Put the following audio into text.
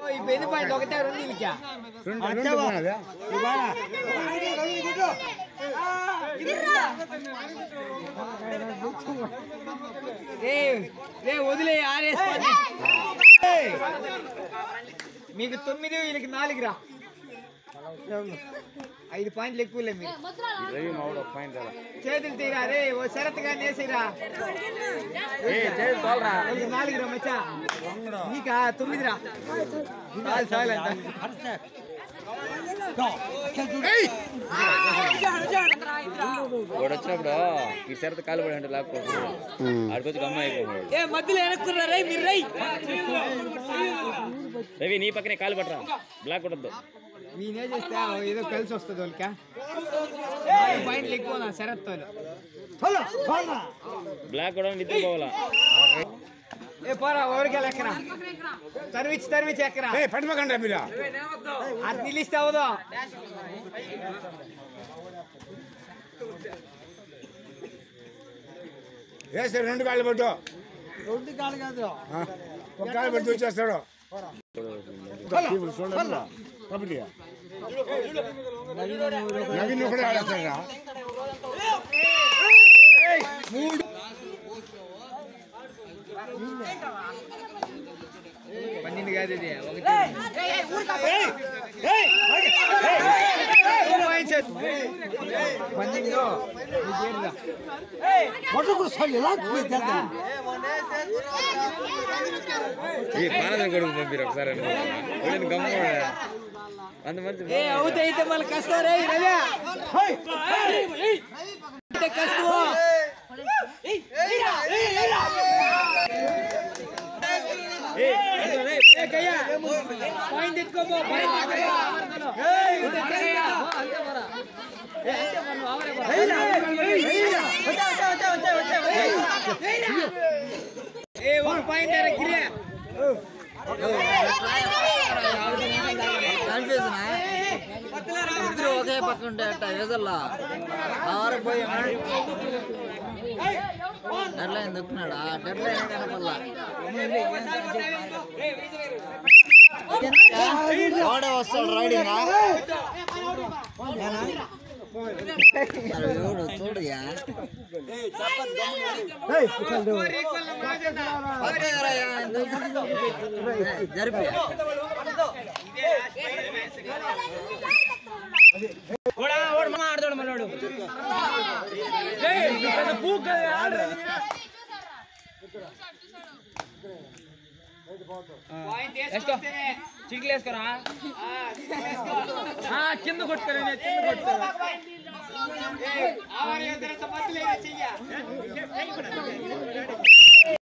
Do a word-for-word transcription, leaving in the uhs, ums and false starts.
ఎన్ని పాయింట్ ఒకటే రెండు ఇచ్చా వదిలే ఆరేసుకోండి మీకు తొమ్మిది వీళ్ళకి నాలుగు రా ఐదు పాయింట్లు ఎక్కువలే మీరు చేతులు తీరా రే ఓ శరత్గా నేసిరా నాలుగు రా మచ్చా నీకా తొమ్మిది రా చాలు అంత వచ్చినప్పుడు ఈ శరత్ కాలు పడి అంటే లేకపోతే ఆడికొచ్చి గమ్మ అయిపోయాడు ఏ మధ్యలో వెనక్కున్నారా మీరు రై రవి నీ పక్కనే కాలు పట్టరా బ్లాక్ కొట్టద్దు నేనే చేస్తే ఏదో కలిసి వస్తుంది వాళ్ళకి పాయింట్లు ఎక్కువ శరత్ బ్లాక్ కూడా నిద్రపోవాలా ఏ పోరా ఓడికెళ్ళి ఎక్కరా తరివిచ్చి తరివిచ్చి ఎక్కరా పట్టుకోకండి మీరు అది నిలిస్తే అవదో వేస్తారు రెండు కాళ్ళు పట్టు రెండు కాళ్ళు కాదు ఒక కాళ్ళు పట్టి వచ్చేస్తాడు కబడ్డీ నవీన్ ఒకటే ఆడేస్తాడా పన్నెండు కాదు ఇది పన్నెండు కొడుకు పంపిరు ఒకసారి గమ్మ అంత మంచి అవుతే అయితే మళ్ళీ కష్టం రే కష్టం పాయింట్ ఎత్తుకోబో ఏ ఒక పాయింట్ గిరే ఇద్దరు ఒకే పక్క ఉంటే అట్ట వేసల్లా ఆరిపోయి డెడ్ లైన్ దొక్కున్నాడా డెడ్ లైన్ కనపల్లా వాడే వస్తాడు రైడింగ్ చూడయా జరిపి ఆడతాడు మనోడు చిటికలు వేసుకోరా కింద కొట్టుకోరా కింద కొట్టుకోరా